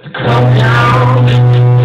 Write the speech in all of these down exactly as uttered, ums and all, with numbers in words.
come down to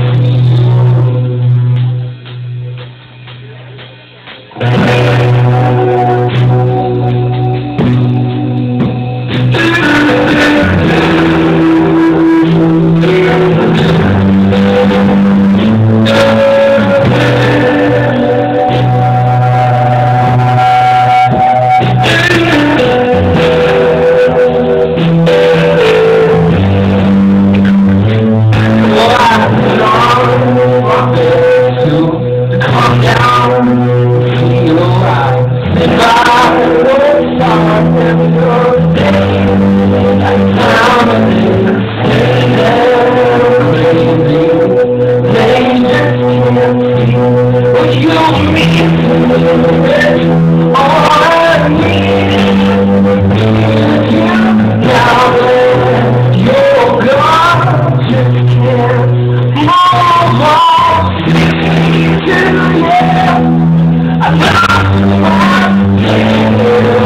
come down, feel alright. If I was sorry, every good day, like time and day, stay there, crazy. They just can't see what you mean. All I need is you. Now that you're gone, just can't move on. I lost my head,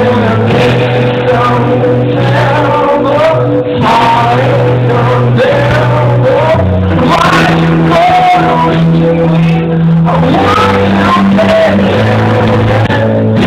some terrible, heart unbearable. Why you go to me? I want to